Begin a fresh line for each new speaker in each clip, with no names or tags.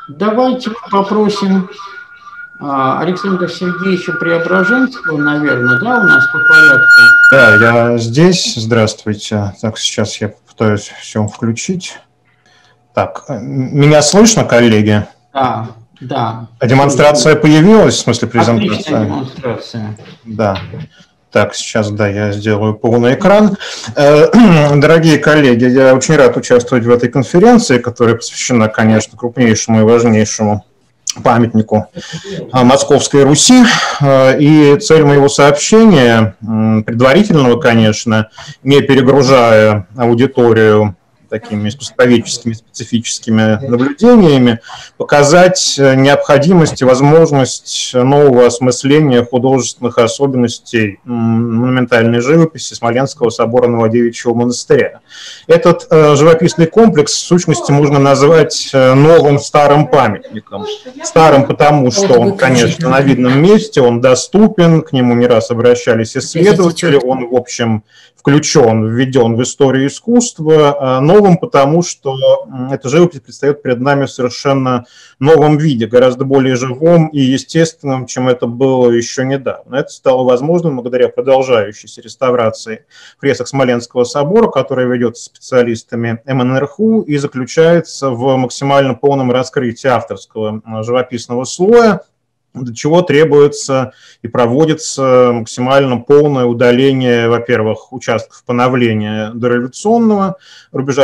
Давайте попросим Александра Сергеевича Преображенского, наверное, да, у нас по порядку.
Да, я здесь. Здравствуйте. Так, сейчас я попытаюсь все включить. Так, меня слышно, коллеги?
Да, да.
А демонстрация появилась, в смысле презентация?
Отличная демонстрация.
Да. Так, сейчас, да, я сделаю полный экран. Дорогие коллеги, я очень рад участвовать в этой конференции, которая посвящена, конечно, крупнейшему и важнейшему памятнику Московской Руси. И цель моего сообщения, предварительного, конечно, не перегружая аудиторию такими искусствоведческими, специфическими наблюдениями, показать необходимость и возможность нового осмысления художественных особенностей монументальной живописи Смоленского собора Новодевичьего монастыря. Этот живописный комплекс, в сущности, можно назвать новым старым памятником. Старым потому, что он, конечно, на видном месте, он доступен, к нему не раз обращались исследователи, он, в общем, включен, введен в историю искусства, новым потому, что эта живопись предстает перед нами в совершенно новом виде, гораздо более живом и естественным, чем это было еще недавно. Это стало возможным благодаря продолжающейся реставрации фресок Смоленского собора, которая ведется специалистами МНРХУ и заключается в максимально полном раскрытии авторского живописного слоя, для чего требуется и проводится максимально полное удаление, во-первых, участков поновления дореволюционного рубежа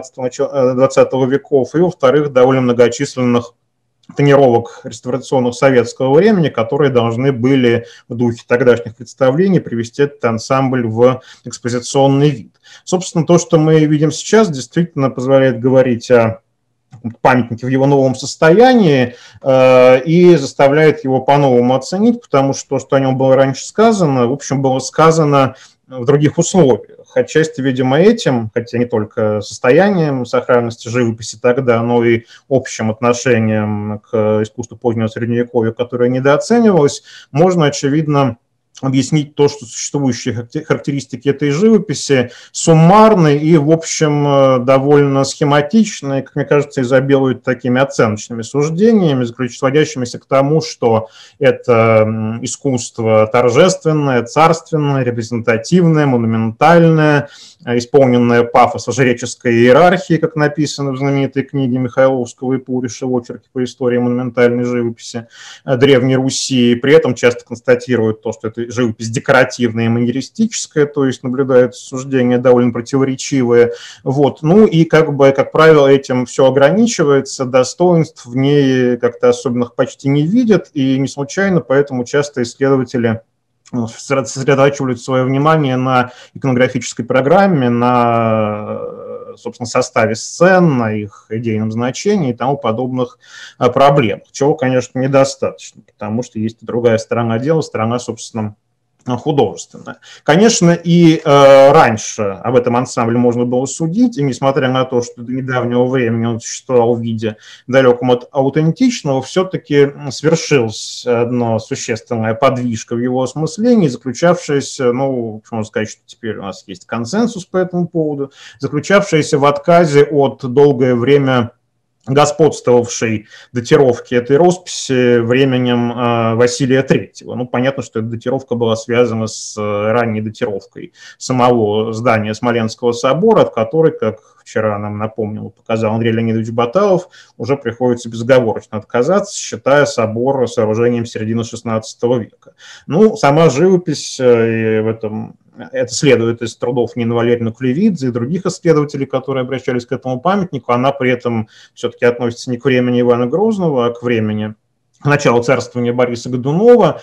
19-20 веков, и, во-вторых, довольно многочисленных тонировок реставрационных советского времени, которые должны были в духе тогдашних представлений привести этот ансамбль в экспозиционный вид. Собственно, то, что мы видим сейчас, действительно позволяет говорить о памятнике в его новом состоянии и заставляет его по-новому оценить, потому что то, что о нем было раньше сказано, в общем, было сказано в других условиях. Отчасти, видимо, этим, хотя не только состоянием сохранности живописи тогда, но и общим отношением к искусству позднего Средневековья, которое недооценивалось, можно, очевидно, объяснить то, что существующие характеристики этой живописи суммарны и, в общем, довольно схематичны, как мне кажется, изобилуют такими оценочными суждениями, сводящимися к тому, что это искусство торжественное, царственное, репрезентативное, монументальное, исполненное пафоса жреческой иерархии, как написано в знаменитой книге Михайловского и Пуриша «Очерки по истории монументальной живописи Древней Руси». При этом часто констатируют то, что это живопись декоративная и манеристическая, то есть наблюдаются суждения довольно противоречивые. Вот. Ну и, как правило, этим все ограничивается, достоинств в ней как-то особенных почти не видят, и не случайно, поэтому часто исследователи сосредотачивают свое внимание на иконографической программе, на, собственно, составе сцен, на их идейном значении и тому подобных проблем, чего, конечно, недостаточно, потому что есть и другая сторона дела, сторона, собственно, художественная. Конечно, и раньше об этом ансамбле можно было судить, и несмотря на то, что до недавнего времени он существовал в виде далеком от аутентичного, все-таки свершилась одна существенная подвижка в его осмыслении, заключавшаяся, ну, можно сказать, что теперь у нас есть консенсус по этому поводу, заключавшаяся в отказе от долгое время господствовавшей датировки этой росписи временем Василия III. Ну, понятно, что эта датировка была связана с ранней датировкой самого здания Смоленского собора, от которой, как вчера нам напомнил, показал Андрей Леонидович Баталов, уже приходится безоговорочно отказаться, считая собор сооружением середины XVI века. Ну, сама живопись в этом... Это следует из трудов Нины Валерьевны Клевидзе и других исследователей, которые обращались к этому памятнику. Она при этом все-таки относится не к времени Ивана Грозного, а к времени начала царствования Бориса Годунова,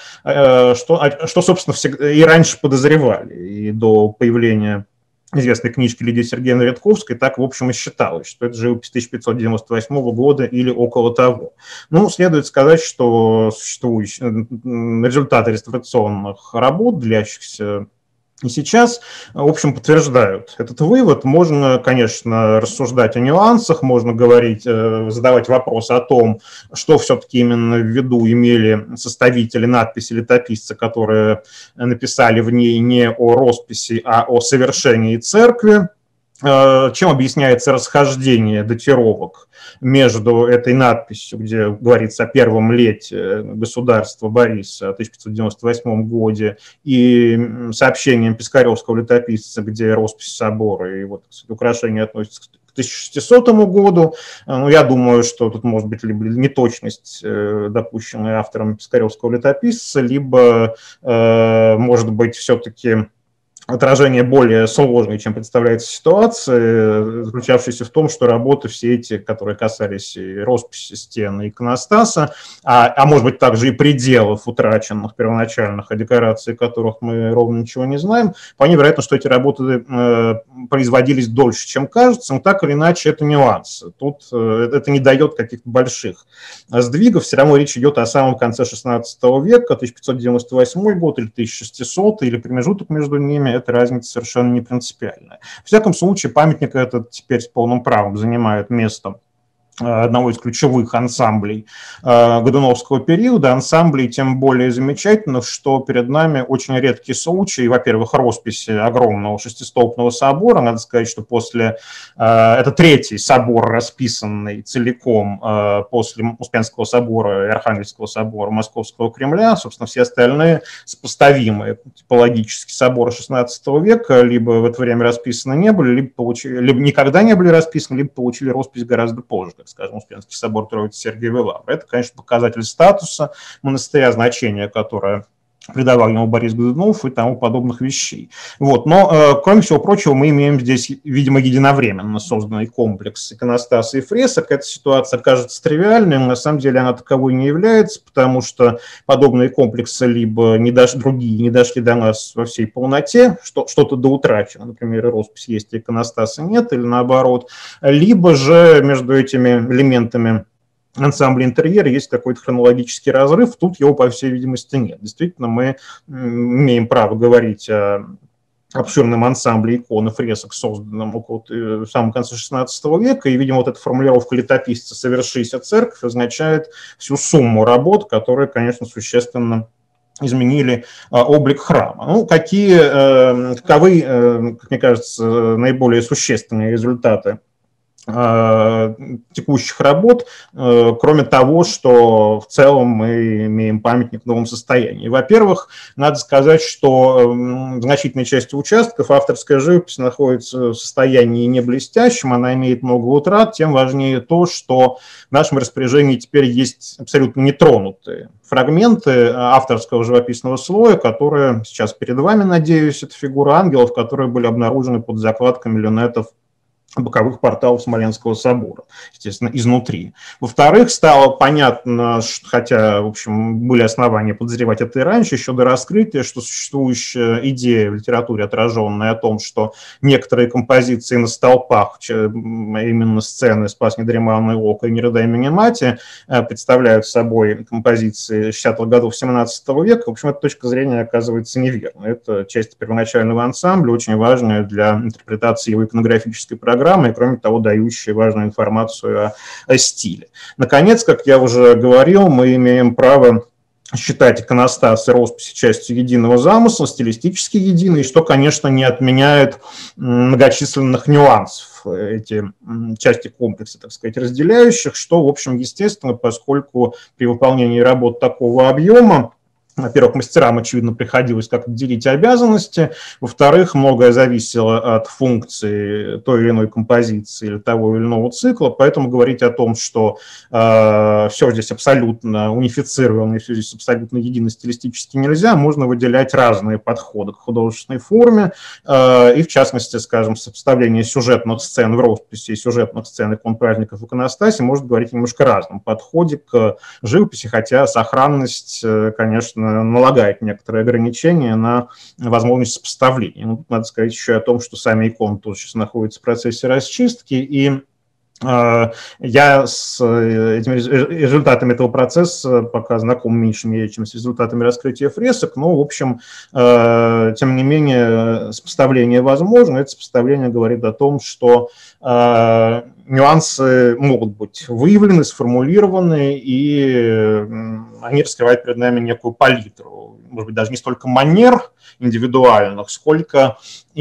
что собственно, всегда и раньше подозревали, и до появления известной книжки Лидии Сергеевны Редковской, так, в общем, и считалось, что это живопись 1598 года или около того. Ну, следует сказать, что существующие результаты реставрационных работ, длящихся и сейчас, в общем, подтверждают этот вывод. Можно, конечно, рассуждать о нюансах, можно говорить, задавать вопросы о том, что все-таки именно в виду имели составители надписи, летописцы, которые написали в ней не о росписи, а о совершении церкви. чем объясняется расхождение датировок между этой надписью, где говорится о первом лете государства Бориса в 1598 году, и сообщением пискаревского летописца, где роспись собора и вот, кстати, украшения относятся к 1600 году. Ну, я думаю, что тут может быть либо неточность, допущенная автором пискаревского летописца, либо, может быть, все-таки отражение более сложное, чем представляется ситуация, заключавшаяся в том, что работы все эти, которые касались и росписи стен, и иконостаса, а может быть также и пределов утраченных первоначальных, о декорации которых мы ровно ничего не знаем, вполне вероятно, что эти работы производились дольше, чем кажется, но так или иначе это нюансы. Тут это не дает каких-то больших сдвигов, все равно речь идет о самом конце 16 века, 1598 год или 1600, или промежуток между ними, эта разница совершенно не принципиальная. В всяком случае, памятник этот теперь с полным правом занимает место одного из ключевых ансамблей годуновского периода, ансамблей тем более замечательных, что перед нами очень редкий случай, во-первых, росписи огромного шестистолпного собора, надо сказать, что это третий собор, расписанный целиком после Успенского собора и Архангельского собора Московского Кремля, собственно, все остальные сопоставимые типологически соборы XVI века либо в это время расписаны не были, либо никогда не были расписаны, либо получили роспись гораздо позже, скажем, Успенский собор Троицы Сергиевой Лавры. Это, конечно, показатель статуса монастыря, значения, которое придавал ему Борис Годунов и тому подобных вещей. Вот. Но, кроме всего прочего, мы имеем здесь, видимо, единовременно созданный комплекс иконостаса и фресок. Эта ситуация кажется тривиальной, но на самом деле она таковой не является, потому что подобные комплексы либо другие не дошли до нас во всей полноте, что-то доутрачено, например, роспись есть, а иконостаса нет, или наоборот, либо же между этими элементами ансамбля интерьера есть какой-то хронологический разрыв, тут его, по всей видимости, нет. Действительно, мы имеем право говорить о обширном ансамбле икон и фресок, созданном около в самом конце XVI века, и, видимо, вот эта формулировка летописца «совершися церковь» означает всю сумму работ, которые, конечно, существенно изменили облик храма. Ну, каковы, как мне кажется, наиболее существенные результаты текущих работ, кроме того, что в целом мы имеем памятник в новом состоянии. Во-первых, надо сказать, что в значительной части участков авторская живопись находится в состоянии не блестящем, она имеет много утрат, тем важнее то, что в нашем распоряжении теперь есть абсолютно нетронутые фрагменты авторского живописного слоя, которые сейчас перед вами, надеюсь, это фигура ангелов, которые были обнаружены под закладками люнетов боковых порталов Смоленского собора, естественно, изнутри. Во-вторых, стало понятно, что, хотя, в общем, были основания подозревать это и раньше, еще до раскрытия, что существующая идея в литературе, отраженная о том, что некоторые композиции на столпах, именно сцены «Спас недреманное око» и «Не рыдай меня, мати», представляют собой композиции 60-х годов 17 века, в общем, эта точка зрения оказывается неверной. Это часть первоначального ансамбля, очень важная для интерпретации его иконографической программы, и, кроме того, дающие важную информацию о стиле. Наконец, как я уже говорил, мы имеем право считать иконостас и росписи частью единого замысла, стилистически единый, что, конечно, не отменяет многочисленных нюансов, эти части комплекса, так сказать, разделяющих, что, в общем, естественно, поскольку при выполнении работ такого объема, во-первых, мастерам, очевидно, приходилось как-то делить обязанности. Во-вторых, многое зависело от функции той или иной композиции или того или иного цикла. Поэтому говорить о том, что все здесь абсолютно унифицировано и все здесь абсолютно едино стилистически нельзя, можно выделять разные подходы к художественной форме. И, в частности, скажем, сопоставление сюжетных сцен в росписи и сюжетных сцен икон праздников в иконостасе может говорить о немножко разном подходе к живописи, хотя сохранность, конечно, налагает некоторые ограничения на возможность сопоставления. Ну, тут надо сказать еще о том, что сами иконы тоже сейчас находятся в процессе расчистки, и я с результатами этого процесса пока знаком меньше мере, чем с результатами раскрытия фресок, но, в общем, тем не менее, сопоставление возможно. Это сопоставление говорит о том, что нюансы могут быть выявлены, сформулированы, и они раскрывают перед нами некую палитру. может быть, даже не столько манер индивидуальных, сколько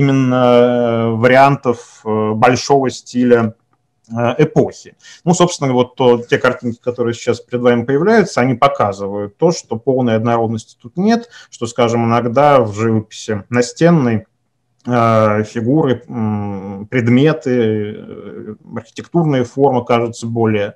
именно вариантов большого стиля эпохи. Ну, собственно, вот те картинки, которые сейчас перед вами появляются, они показывают то, что полной однородности тут нет, что, скажем, иногда в живописи настенной фигуры, предметы, архитектурные формы кажутся более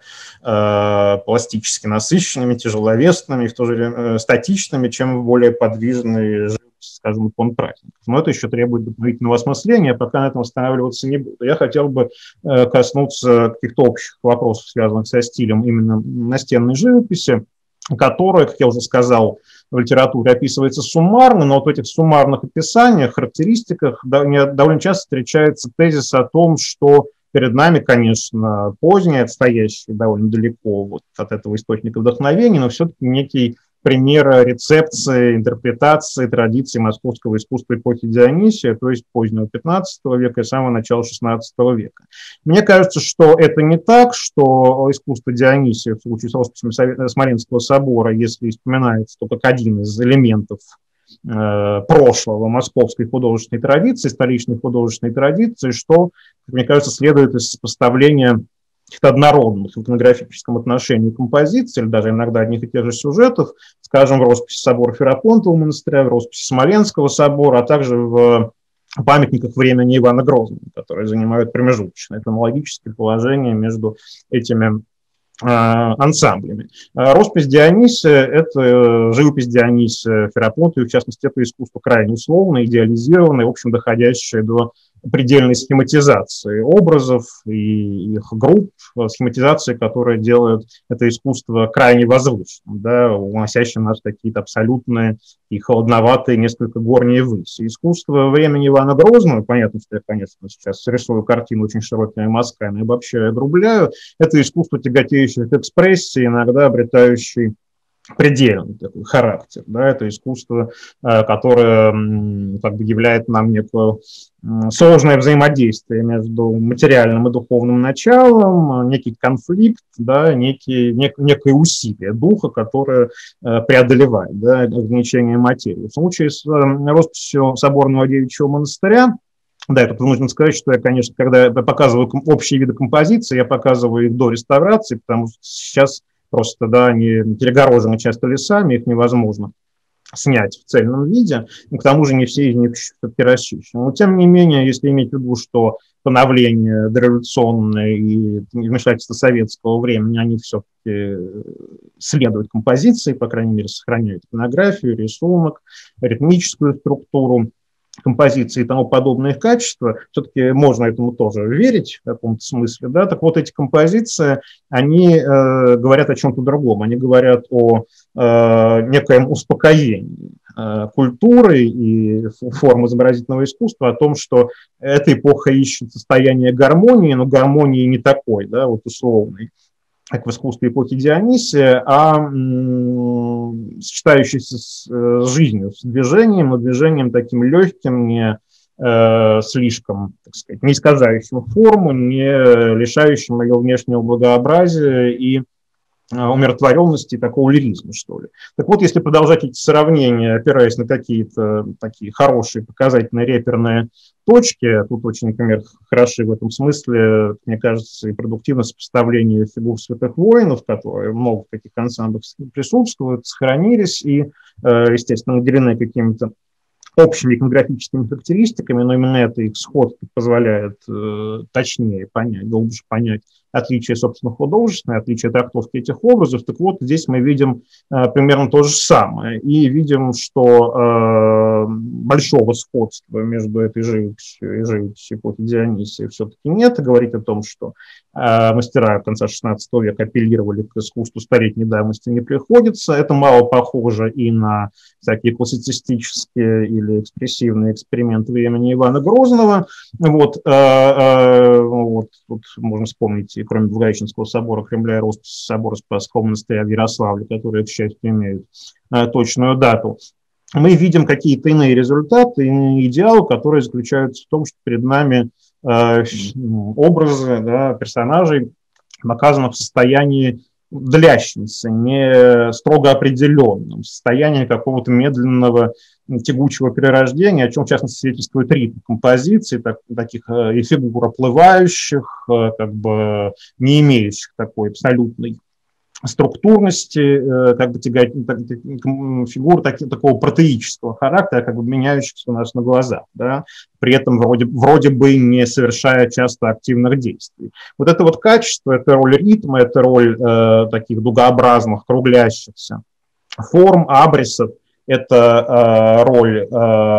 пластически насыщенными, тяжеловесными, и в то же время статичными, чем более подвижные, скажем, фон праздников. Но это еще требует дополнительного осмысления, пока на этом останавливаться не буду. Я хотел бы коснуться каких-то общих вопросов, связанных со стилем именно настенной живописи, которая, как я уже сказал, в литературе описывается суммарно, но вот в этих суммарных описаниях, характеристиках довольно часто встречается тезис о том, что перед нами, конечно, поздний, отстоящий довольно далеко вот от этого источника вдохновения, но все-таки некий пример рецепции, интерпретации, традиции московского искусства эпохи Дионисия, то есть позднего XV века и самого начала XVI века. Мне кажется, что это не так, что искусство Дионисия в случае с росписями Смоленского собора, если вспоминается то как один из элементов прошлого московской художественной традиции, столичной художественной традиции, что, мне кажется, следует из сопоставления каких-то однородных в иконографическом отношении композиций, или даже иногда одних и тех же сюжетов, скажем, в росписи собора Ферапонтового монастыря, в росписи Смоленского собора, а также в памятниках времени Ивана Грозного, которые занимают промежуточное хронологическое положение между этими ансамблями. Роспись Дионисия – это живопись Дионисия Ферапонтова, в частности, это искусство крайне условное, идеализированное, в общем, доходящее до предельной схематизации образов и их групп, схематизации, которая делает это искусство крайне возвышенным, да, уносящим нас в какие-то абсолютные и холодноватые, несколько горние выси. Искусство времени Ивана Грозного, понятно, что я, конечно, сейчас рисую картину очень широкими мазками, обобщаю, огрубляю, это искусство, тяготеющее к экспрессии, иногда обретающее предельный такой характер. Да, это искусство, которое как бы являет нам некое сложное взаимодействие между материальным и духовным началом, некий конфликт, да, некое усилие духа, которое преодолевает, да, ограничение материи. В случае с росписью соборного девичьего монастыря, да, я тут нужно сказать, что я, конечно, когда я показываю общие виды композиции, я показываю их до реставрации, потому что сейчас просто, да, они перегорожены часто лесами, их невозможно снять в цельном виде, и к тому же не все из них все-таки расчищены. Но тем не менее, если иметь в виду, что поновление дореволюционное и вмешательство советского времени, они все-таки следуют композиции, по крайней мере, сохраняют иконографию, рисунок, ритмическую структуру композиции и тому подобные качества, все-таки можно этому тоже верить в каком-то смысле, да, так вот эти композиции, они говорят о чем-то другом, они говорят о некоем успокоении культуры и форм изобразительного искусства, о том, что эта эпоха ищет состояние гармонии, но гармонии не такой, да, вот условной, как в искусстве эпохи Дионисия, а сочетающийся с жизнью, с движением, но движением таким легким, не слишком, так сказать, не искажающим форму, не лишающим ее внешнего благообразия и умиротворенности, такого лиризма, что ли. Так вот, если продолжать эти сравнения, опираясь на какие-то такие хорошие показательные реперные точки, тут очень, например, хороши в этом смысле, мне кажется, и продуктивно сопоставление фигур святых воинов, которые много в таких ансамблях присутствуют, сохранились и, естественно, наделены какими-то общими иконографическими характеристиками, но именно это их сходство позволяет точнее понять, глубже понять отличие, собственно, художественное, отличие трактовки этих образов. Так вот, здесь мы видим примерно то же самое. И видим, что большого сходства между этой живописью и живописью эпохи Дионисия все-таки нет. И говорить о том, что мастера конца XVI века апеллировали к искусству столетней давности, не приходится. Это мало похоже и на всякие классицистические или экспрессивные эксперименты времени Ивана Грозного. Вот, тут можно вспомнить, кроме Благовещенского собора Кремля и росписи собора Спасского монастыря в Ярославле, которые, к счастью, имеют точную дату, мы видим какие-то иные результаты, иные идеалы, которые заключаются в том, что перед нами образы, да, персонажей показаны в состоянии длящимся, не строго определенным, в состоянии какого-то медленного тягучего перерождения, о чем, в частности, свидетельствует ритм композиции, таких и фигур оплывающих, как бы не имеющих такой абсолютной структурности, как бы фигур такого протеического характера, как бы меняющихся у нас на глазах, да, при этом вроде бы не совершая часто активных действий. Вот это вот качество, это роль ритма, это роль таких дугообразных, круглящихся форм, абрисов, это роль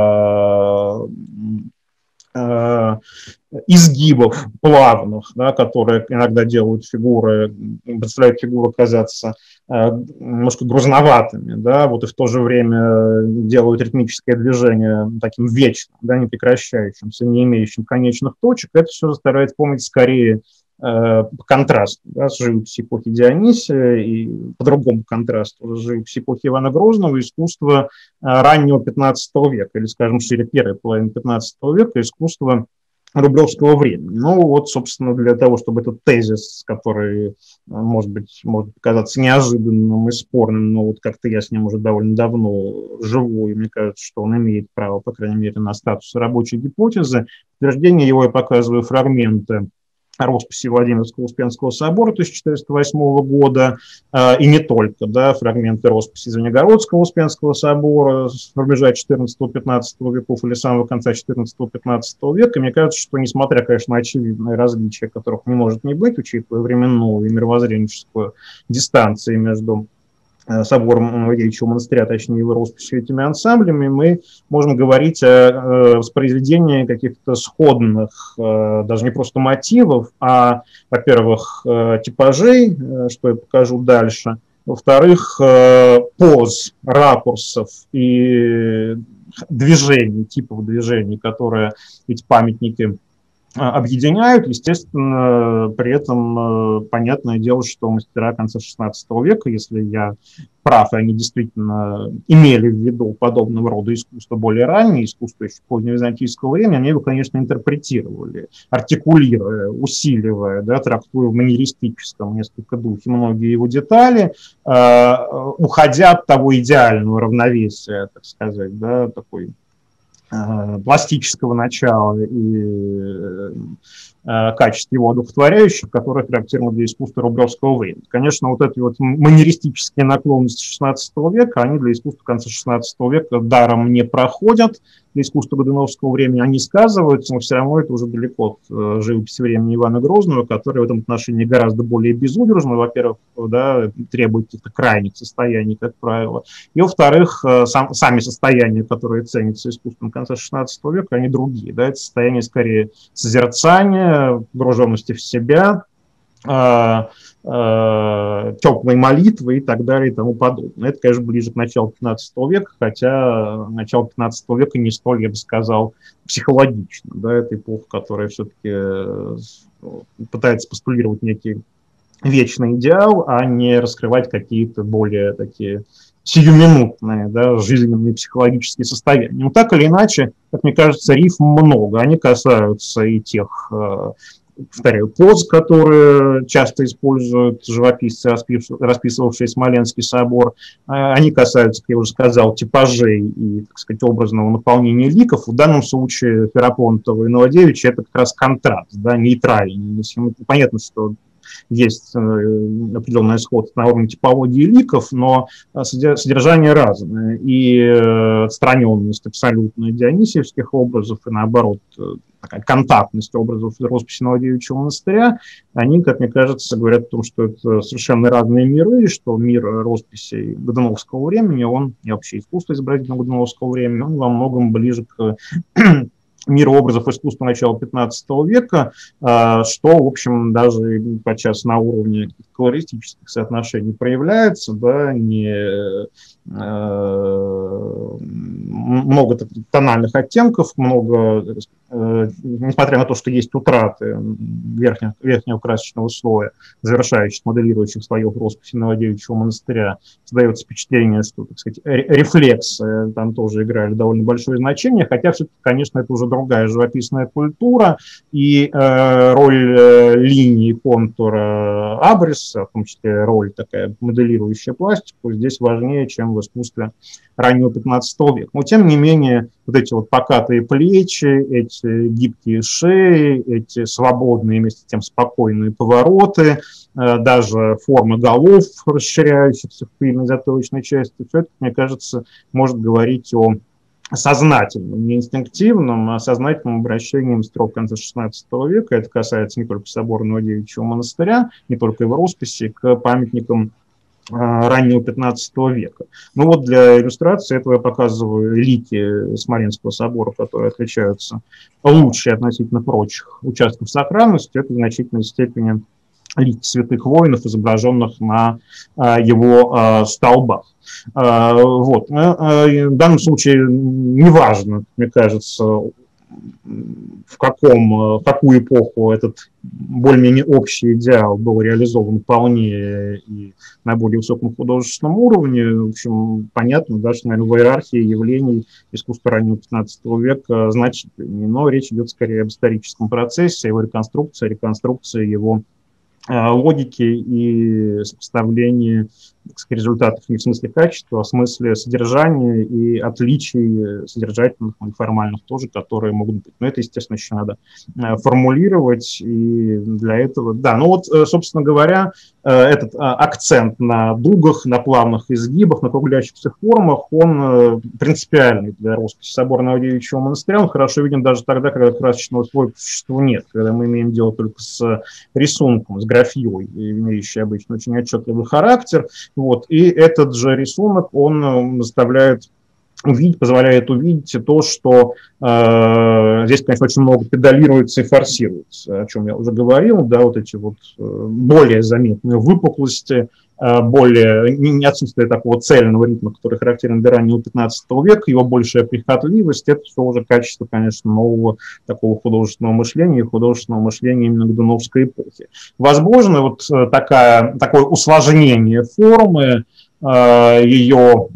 изгибов плавных, да, которые иногда делают фигуры, заставляют фигуры казаться немножко грузноватыми, да, вот и в то же время делают ритмическое движение таким вечным, да, не прекращающимся, не имеющим конечных точек. Это все заставляет помнить скорее контраст, да, с живописью эпохи Дионисия и по-другому контраст с живописью эпохи Ивана Грозного, искусство раннего 15 века, или, скажем, шире первой половины 15 века, искусство рублевского времени. Ну вот, собственно, для того, чтобы этот тезис, который, может показаться неожиданным и спорным, но вот как-то я с ним уже довольно давно живу, и мне кажется, что он имеет право, по крайней мере, на статус рабочей гипотезы. Подтверждение его я показываю фрагменты росписи Владимирского Успенского собора 1408 года, и не только, да, фрагменты росписи Звенигородского Успенского собора с рубежа 14-15 веков или самого конца 14-15 века. Мне кажется, что, несмотря, конечно, на очевидные различия, которых не может не быть, учитывая временную и мировоззренческую дистанцию между собором Новодевичьего монастыря, точнее его росписью этими ансамблями, мы можем говорить о воспроизведении каких-то сходных, даже не просто мотивов, а, во-первых, типажей, что я покажу дальше, во-вторых, поз, ракурсов и движений, типов движений, которые эти памятники объединяют. Естественно, при этом понятное дело, что мастера конца XVI века, если я прав, и они действительно имели в виду подобного рода искусство более раннее, искусство еще поздневизантийского времени, они его, конечно, интерпретировали, артикулируя, усиливая, да, трактуя в манеристическом несколько духе многие его детали, уходя от того идеального равновесия, так сказать, да, такой пластического начала и качеств его одухотворяющих, которые характерны для искусства рублевского времени. Конечно, вот эти вот манеристические наклонности XVI века, они для искусства конца XVI века даром не проходят, для искусства Годуновского времени они сказываются, но все равно это уже далеко от живописи времени Ивана Грозного, который в этом отношении гораздо более безудержный, во-первых, да, требует каких-то крайних состояний, как правило, и, во-вторых, сами состояния, которые ценятся искусством конца XVI века, они другие, да, это состояние скорее созерцания, погруженности в себя, теплой молитвы и так далее и тому подобное. Это, конечно, ближе к началу 15 века, хотя начало 15 века не столь, я бы сказал, психологично. Да, это эпоха, которая все-таки пытается постулировать некий вечный идеал, а не раскрывать какие-то более такие сиюминутные, да, жизненные психологические состояния. Но так или иначе, как мне кажется, рифм много. Они касаются и тех, повторяю, поз, которые часто используют живописцы, расписывавшие Смоленский собор. Они касаются, как я уже сказал, типажей и, так сказать, образного наполнения ликов. В данном случае Ферапонтова и Новодевичья это как раз контраст, да, нейтральный. Понятно, что есть определенное сходство на уровне типологии ликов, но содержание разное. И отстраненность абсолютно дионисиевских образов, и наоборот, такая контактность образов росписи Новодевичьего монастыря, они, как мне кажется, говорят о том, что это совершенно разные миры, и что мир росписей Годуновского времени, он, и вообще искусство изобразительного Годуновского времени, он во многом ближе к миру образов искусства начала 15 века, что, в общем, даже подчас на уровне колористических соотношений проявляется, да, много тональных оттенков, много несмотря на то, что есть утраты верхнего красочного слоя, завершающих, моделирующих слоев росписи Новодевичьего монастыря, создается впечатление, что, так сказать, рефлексы там тоже играли довольно большое значение, хотя все-таки, конечно, это уже другая живописная культура, и роль линии контура абриса, в том числе роль такая моделирующая пластику, здесь важнее, чем в искусстве раннего 15 века. Но, тем не менее, вот эти вот покатые плечи, эти гибкие шеи, эти свободные, вместе с тем спокойные повороты, даже формы голов, расширяющихся в тыльной затылочной части, все это, мне кажется, может говорить о сознательном, не инстинктивном, а сознательном обращении строк конца XVI века. Это касается не только собора Новодевичьего монастыря, не только его росписи, к памятникам раннего 15 века. Ну вот для иллюстрации этого я показываю лики Смоленского собора, которые отличаются лучше относительно прочих участков сакральности. Это в значительной степени лики святых воинов, изображенных на его столбах. Вот. В данном случае неважно, мне кажется, в какую эпоху этот более-менее общий идеал был реализован вполне и на более высоком художественном уровне. В общем, понятно, да, что, наверное, в иерархии явлений искусства раннего 15 века значительнее, но речь идет скорее об историческом процессе, его реконструкции его логики и сопоставления результатов не в смысле качества, а в смысле содержания и отличий содержательных и формальных тоже, которые могут быть. Но это, естественно, еще надо формулировать, и для этого, да, ну вот, собственно говоря, этот акцент на дугах, на плавных изгибах, на круглящихся формах, он принципиальный для росписи собора Новодевичьего монастыря, он хорошо виден даже тогда, когда красочного слоя по существу нет, когда мы имеем дело только с рисунком, с графьей, имеющей обычно очень отчетливый характер. Вот. И этот же рисунок, он заставляет увидеть, позволяет увидеть то, что здесь, конечно, очень много педалируется и форсируется, о чем я уже говорил, да, вот эти вот более заметные выпуклости, более отсутствие такого цельного ритма, который характерен для раннего 15 века, его большая прихотливость, это все уже качество, конечно, нового такого художественного мышления именно годуновской эпохи. Возможно, вот такое усложнение формы, ее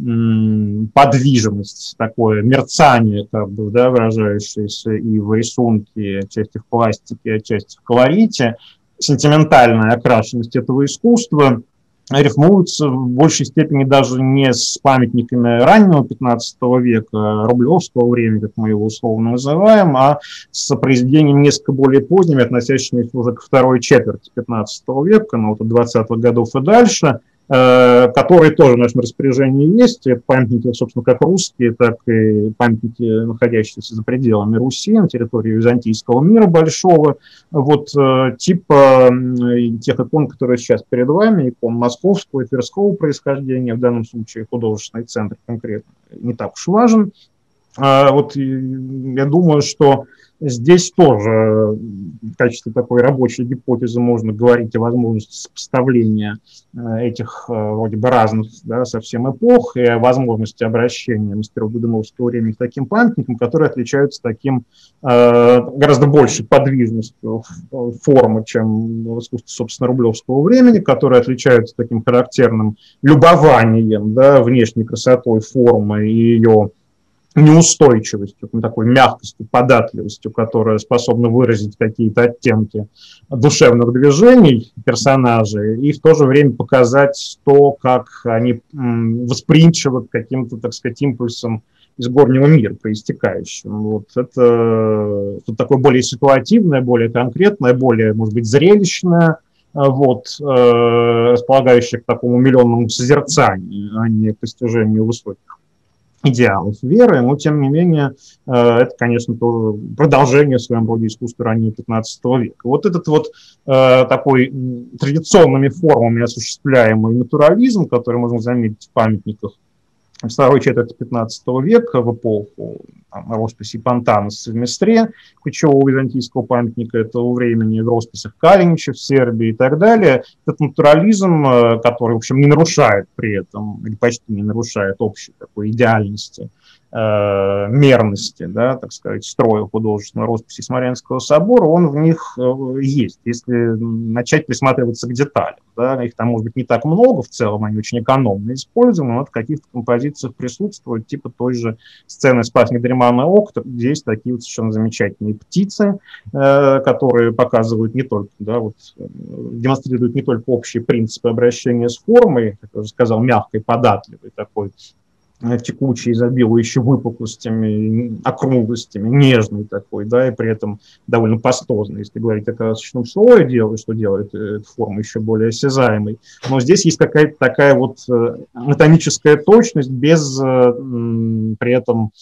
подвижность, такое мерцание, как бы, да, выражающееся и в рисунке, отчасти в пластике, отчасти в колорите, сентиментальная окрашенность этого искусства рифмуются в большей степени даже не с памятниками раннего 15 века, рублевского времени, как мы его условно называем, а с произведениями несколько более поздними, относящимися уже к второй четверти 15 века, ну, вот от 20-х годов и дальше, которые тоже в нашем распоряжении есть. Это памятники, собственно, как русские, так и памятники, находящиеся за пределами Руси, на территории византийского мира большого. Вот типа тех икон, которые сейчас перед вами, икон московского и тверского происхождения, в данном случае художественный центр конкретно не так уж важен. Вот я думаю, что здесь тоже в качестве такой рабочей гипотезы можно говорить о возможности сопоставления этих вроде бы разных, да, совсем эпох и о возможности обращения мастеров годуновского времени к таким памятникам, которые отличаются таким гораздо большей подвижностью формы, чем в искусстве, собственно, рублевского времени, которые отличаются таким характерным любованием, да, внешней красотой формы и ее неустойчивостью, такой мягкостью, податливостью, которая способна выразить какие-то оттенки душевных движений персонажей и в то же время показать то, как они восприимчивы к каким-то, так сказать, импульсам из горнего мира проистекающим. Вот это такое более ситуативное, более конкретное, более, может быть, зрелищное, вот, располагающее к такому умиленному созерцанию, а не к постижению высоких идеалов веры, но, тем не менее, это, конечно, тоже продолжение в своем роде искусства раннего 15 века. Вот этот вот такой традиционными формами осуществляемый натурализм, который можно заметить в памятниках второй четверти 15 века, в эпоху росписи Пантанаса в Местре, ключевого византийского памятника этого времени, в росписях Калинича в Сербии и так далее. Этот натурализм, который, в общем, не нарушает при этом, или почти не нарушает общей такой идеальности мерности, да, так сказать, строя художественной росписи Смоленского собора, он в них есть, если начать присматриваться к деталям. Да, их там, может быть, не так много в целом, они очень экономно используемы, но в каких-то композициях присутствуют, типа той же сцены «Спас недреманный ок», где есть такие вот совершенно замечательные птицы, которые показывают не только, да, вот, демонстрируют не только общие принципы обращения с формой, как я уже сказал, мягкой, податливой такой, текучий, изобилующий выпуклостями, округлостями, нежный такой, да, и при этом довольно пастозный, если говорить о красочном слое, что делает эту форму еще более осязаемой. Но здесь есть какая-то такая вот анатомическая точность, при этом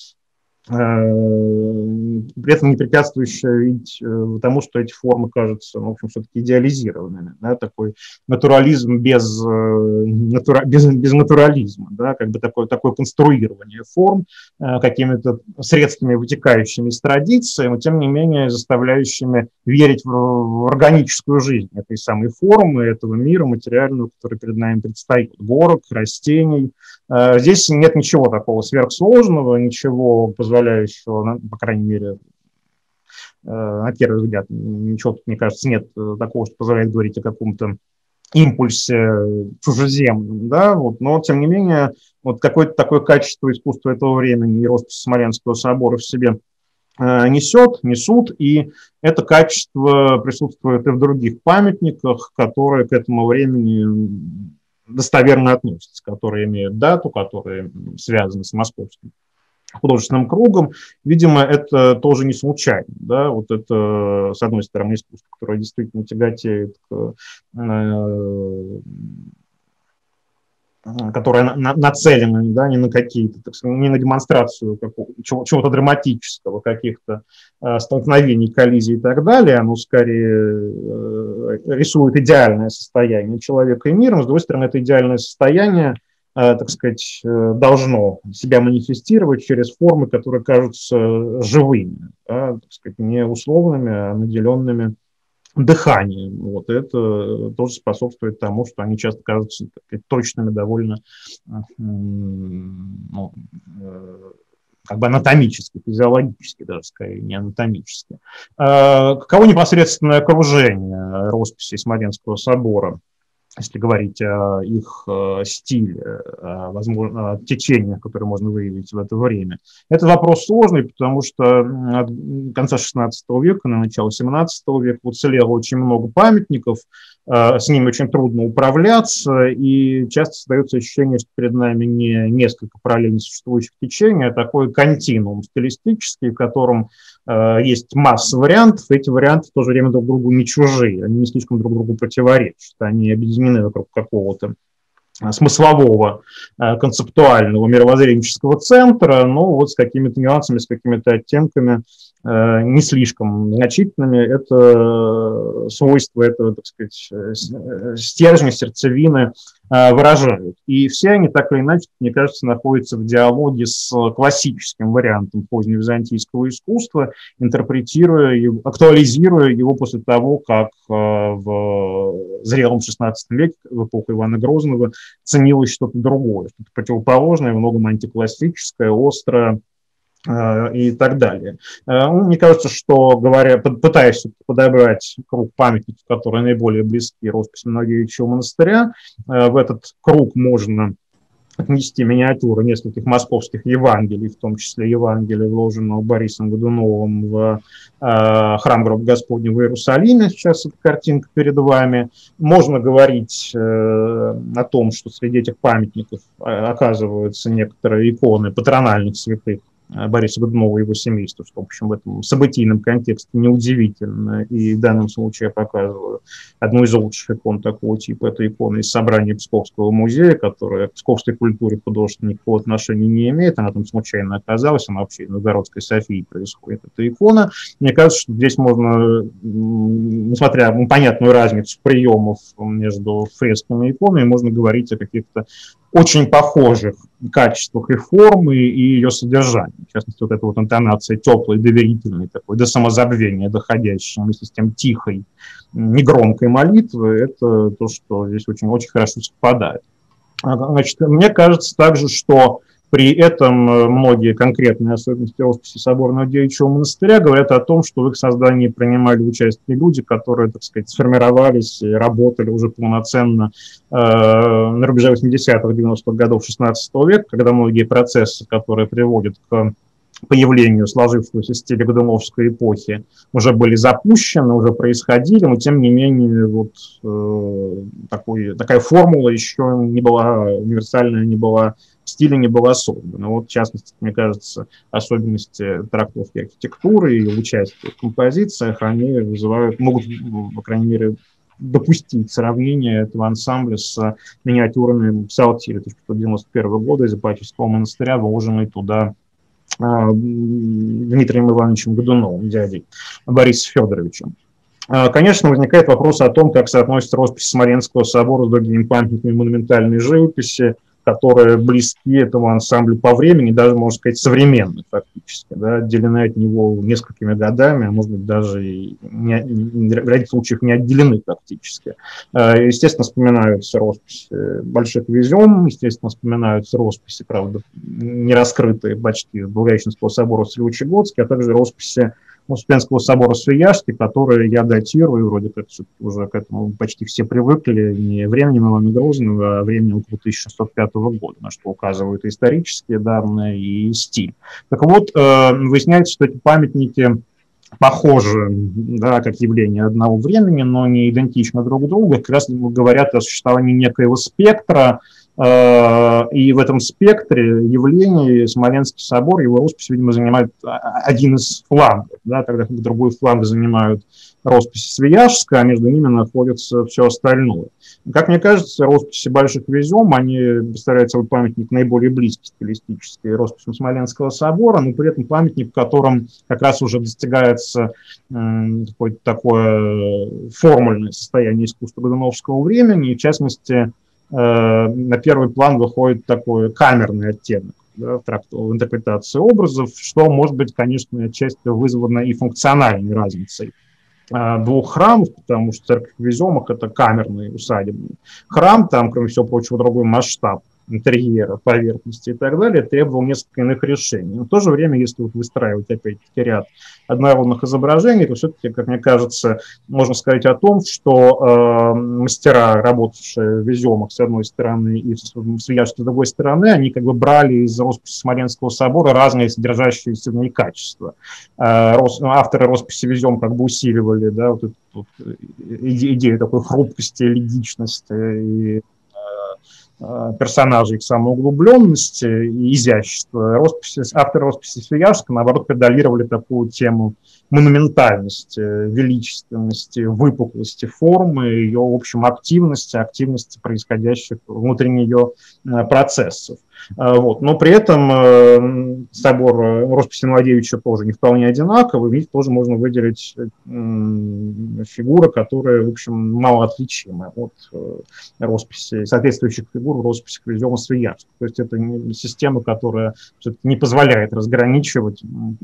не препятствующая тому, что эти формы кажутся, в общем, все-таки идеализированными. Да, такой натурализм без натурализма, да, как бы такое конструирование форм какими-то средствами, вытекающими из традиции, но тем не менее заставляющими верить в органическую жизнь этой самой формы, этого мира материального, который перед нами предстоит. Горок, растений. Здесь нет ничего такого сверхсложного, ничего позволяющего, по крайней мере, на первый взгляд, ничего, мне кажется, нет такого, что позволяет говорить о каком-то импульсе чужеземном, да, вот, но, тем не менее, вот какое-то такое качество искусства этого времени и росписи Смоленского собора в себе несут, и это качество присутствует и в других памятниках, которые к этому времени достоверно относятся, которые имеют дату, которые связаны с московским художественным кругом. Видимо, это тоже не случайно. Да? Вот это, с одной стороны, искусство, которое действительно тяготеет которая нацелена, да, не на какие-то, так сказать, не на демонстрацию чего-то драматического, каких-то столкновений, коллизий и так далее, оно скорее рисует идеальное состояние человека и мира, но, с другой стороны, это идеальное состояние, так сказать, должно себя манифестировать через формы, которые кажутся живыми, да, так сказать, не условными, а наделенными дыханием. Вот это тоже способствует тому, что они часто кажутся точными, довольно как бы анатомически, физиологически даже, скорее, не анатомически. Каково непосредственное окружение росписей Смоленского собора, если говорить о их стиле, возможно, о течениях, которые можно выявить в это время. Это вопрос сложный, потому что от конца XVI века на начало XVII века уцелело очень много памятников, с ними очень трудно управляться, и часто создается ощущение, что перед нами не несколько параллельно существующих течений, а такой континуум стилистический, в котором есть масса вариантов, и эти варианты в то же время друг другу не чужие, они не слишком друг другу противоречат, они объединены вокруг какого-то смыслового, концептуального, мировоззренческого центра, но вот с какими-то нюансами, с какими-то оттенками не слишком значительными. Это свойства этого, так сказать, стержня, сердцевины выражают. И все они, так или иначе, мне кажется, находятся в диалоге с классическим вариантом поздневизантийского искусства, интерпретируя его, актуализируя его после того, как в зрелом XVI веке, в эпоху Ивана Грозного, ценилось что-то другое, что-то противоположное, многом антиклассическое, острое, и так далее. Мне кажется, что, пытаясь подобрать круг памятников, которые наиболее близки росписи Новоевичьего монастыря, в этот круг можно отнести миниатюры нескольких московских Евангелий, в том числе Евангелия, вложенного Борисом Годуновым в храм Гроба Господня в Иерусалиме. Сейчас эта картинка перед вами. Можно говорить о том, что среди этих памятников оказываются некоторые иконы патрональных святых Бориса Годунова и его семейства, что, в общем, в этом событийном контексте неудивительно. И в данном случае я показываю одну из лучших икон такого типа. Это икона из собрания Псковского музея, которая к псковской культуре художественной никакого отношения не имеет. Она там случайно оказалась, она вообще в Новгородской Софии происходит, эта икона. Мне кажется, что здесь можно, несмотря на понятную разницу приемов между фресками и иконами, можно говорить о каких-то очень похожих качествах и формы, и ее содержания. В частности, вот эта вот интонация теплой, доверительной, такой, до самозабвения доходящей, вместе с тем тихой, негромкой молитвы, это то, что здесь очень-очень хорошо совпадает. Значит, мне кажется также, что При этом многие конкретные особенности росписи соборного девичьего монастыря говорят о том, что в их создании принимали участие люди, которые, так сказать, сформировались и работали уже полноценно на рубеже 80-х, 90-х годов 16 века, когда многие процессы, которые приводят к появлению сложившегося стиля Годуновской эпохи, уже были запущены, уже происходили, но тем не менее вот такая формула еще не была универсальная, не была в стиле, не была создана. Вот, в частности, мне кажется, особенности трактовки архитектуры и участия в композициях, они вызывают, могут, по крайней мере, допустить сравнение этого ансамбля с миниатюрами псалтири 1991 года из Ипатьевского монастыря, вложенной туда Дмитрием Ивановичем Годуновым, дядей Бориса Федоровича. Конечно, возникает вопрос о том, как соотносится роспись Смоленского собора с другими памятниками монументальной живописи, которые близки этому ансамблю по времени, даже, можно сказать, современны фактически, да, отделены от него несколькими годами, а может быть даже и в ряде случаев не отделены фактически. Естественно, вспоминаются росписи Больших Везем, естественно, вспоминаются росписи, правда, не раскрытые почти Благовещенского собора в Сольвычегодске, а также росписи Успенского собора в Свияжске, которые я датирую, вроде как уже к этому почти все привыкли, не временем Ивана Грозного, а временем около 1605 года, на что указывают и исторические данные, и стиль. Так вот, выясняется, что эти памятники похожи, да, как явление одного времени, но не идентичны друг другу, как раз говорят о существовании некоего спектра, и в этом спектре явлений Смоленский собор, его роспись, видимо, занимает один из флангов, да, тогда как другой фланг занимают росписи Свияжска, а между ними находится все остальное. Как мне кажется, росписи Больших Везем, они представляют собой памятник наиболее близкий стилистически росписям Смоленского собора, но при этом памятник, в котором как раз уже достигается какое-то такое формульное состояние искусства Годуновского времени, и в частности, на первый план выходит такой камерный оттенок, да, в интерпретации образов, что может быть, конечно, отчасти вызвано и функциональной разницей двух храмов, потому что церковь в Веземах — это камерный усадебный храм, там, кроме всего прочего, другой масштаб интерьера, поверхности и так далее, требовал несколько иных решений. Но в то же время, если вот выстраивать опять-таки ряд однородных изображений, то все-таки, как мне кажется, можно сказать о том, что мастера, работавшие в Веземах с одной стороны и в Свияжске с другой стороны, они как бы брали из росписи Смоленского собора разные содержащиеся в ней качества. Авторы росписи Везем как бы усиливали, да, вот эту идею такой хрупкости, логичности и персонажей, их самоуглубленности и изящества. Авторы росписи Свияжска, наоборот, педалировали такую тему монументальности, величественности, выпуклости формы, ее, в общем, активности происходящих внутри нее процессов. Вот. Но при этом собор росписи Младевича тоже не вполне одинаковый, ведь тоже можно выделить фигуры, которые, в общем, мало отличимы от росписи, соответствующих фигур в росписях Везема Свияжска. То есть это система, которая все-таки не позволяет разграничивать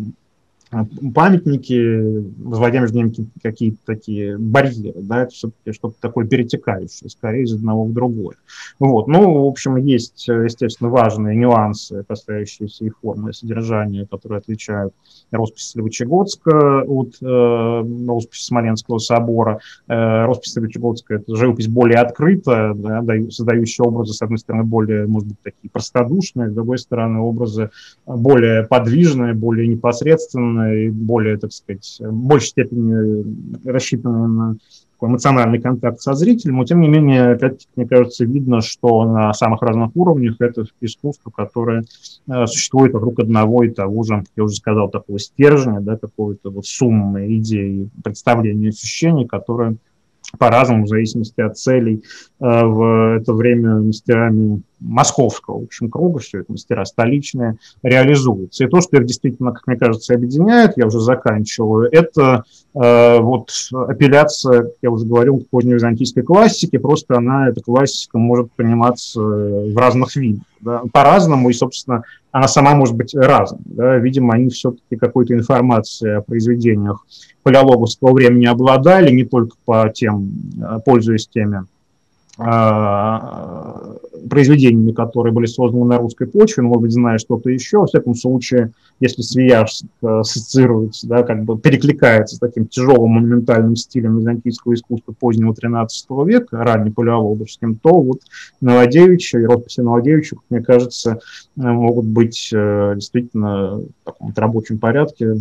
памятники, возводя между ними какие-то такие барьеры, да, это все-таки что-то такое перетекающее, скорее из одного в другое. Вот. Ну, в общем, есть, естественно, важные нюансы, касающиеся их формы и содержания, которые отличают роспись Сольвычегодска от росписи Смоленского собора. Роспись Сольвычегодска — это живопись более открытая, да, создающая образы, с одной стороны, более, может быть, такие простодушные, с другой стороны, образы более подвижные, более непосредственные, и более, так сказать, в большей степени рассчитанные на такой эмоциональный контакт со зрителем, но тем не менее, опять-таки, мне кажется, видно, что на самых разных уровнях это искусство, которое существует вокруг одного и того же, как я уже сказал, такого стержня, да, какой-то вот суммы идей, представления, ощущений, которые по-разному, в зависимости от целей, в это время мастерами московского, в общем, круга, все это мастера столичные, реализуются. И то, что их действительно, как мне кажется, объединяет, я уже заканчиваю, это вот апелляция, как я уже говорил, к поздневизантийской классике, просто эта классика может пониматься в разных видах, да, по-разному, и, собственно, она сама может быть разной. Да. Видимо, они все-таки какой-то информацией о произведениях палеологовского времени обладали, не только пользуясь теми произведениями, которые были созданы на русской почве, но, может быть, зная что-то еще. Во всяком случае, если Свияжск ассоциируется, да, как бы перекликается с таким тяжелым монументальным стилем византийского искусства позднего XIII века, раннеполиолодовским, то вот Новодевичья и росписи Новодевичья, мне кажется, могут быть действительно в таком рабочем порядке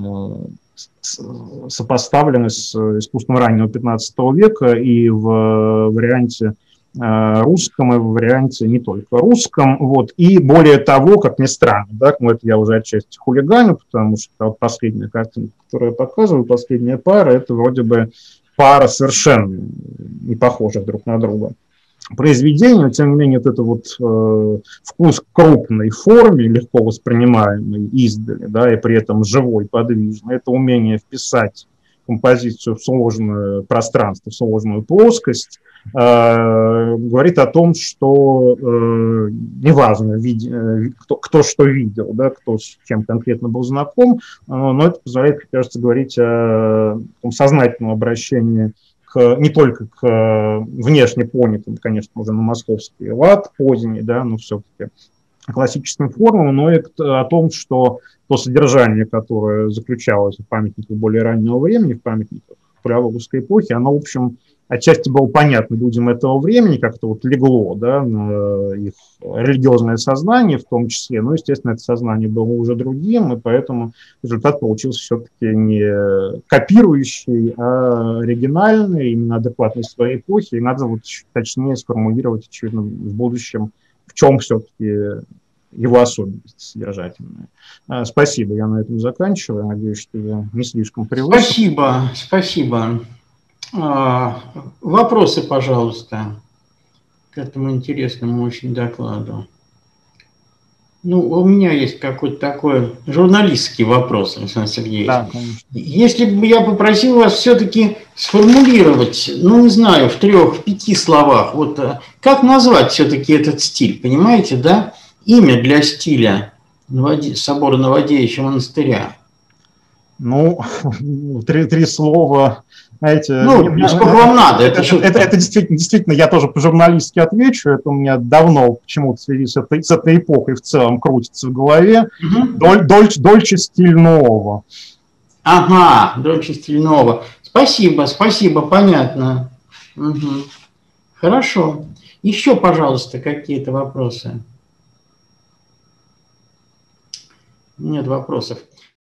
сопоставлены с искусством раннего XV века и в варианте русском, и в варианте не только русском. Вот. И более того, как ни странно, да, это я уже отчасти хулиганю, потому что вот последняя картинка, которую я показываю, последняя пара, это вроде бы пара совершенно не похожих друг на друга произведений, но тем не менее вот это вот вкус к крупной форме, легко воспринимаемый издали, да, и при этом живой, подвижный, это умение вписать композицию в сложное пространство, в сложную плоскость, говорит о том, что неважно, кто что видел, да, кто с чем конкретно был знаком, но это позволяет, как кажется, говорить о сознательном обращении не только к внешне понятым, конечно, уже на московский лад поздний, да, но все-таки классическим формам, но и о том, что то содержание, которое заключалось в памятниках более раннего времени, в памятниках палеологической эпохи, оно, в общем, отчасти было понятно людям этого времени, как-то вот легло, да, на их религиозное сознание в том числе, но, естественно, это сознание было уже другим, и поэтому результат получился все-таки не копирующий, а оригинальный, именно адекватный своей эпохи, и надо вот точнее сформулировать, очевидно, в будущем, в чем все-таки его особенности содержательные. Спасибо, я на этом заканчиваю, надеюсь, что я не слишком превысил.
Спасибо, спасибо. Вопросы, пожалуйста, к этому интересному очень докладу. Ну, у меня есть какой-то такой журналистский вопрос, Александр Сергеевич.
Да, конечно.
Если бы я попросил вас все-таки сформулировать, ну, не знаю, в 3-5 словах, вот как назвать все-таки этот стиль, понимаете, да? Имя для стиля собора Новодевичьего монастыря.
Ну, три слова, знаете...
Ну, сколько вам надо?
Это действительно, я тоже по-журналистски отвечу, это у меня давно почему-то в связи с этой эпохой в целом крутится в голове. Дольче стиль нового.
Ага, Дольче стиль нового. Спасибо, спасибо, понятно. Угу. Хорошо. Еще, пожалуйста, какие-то вопросы? Нет вопросов.